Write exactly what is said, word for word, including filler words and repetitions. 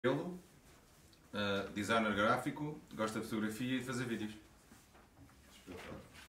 Ele, uh, designer gráfico, gosta de fotografia e de fazer vídeos.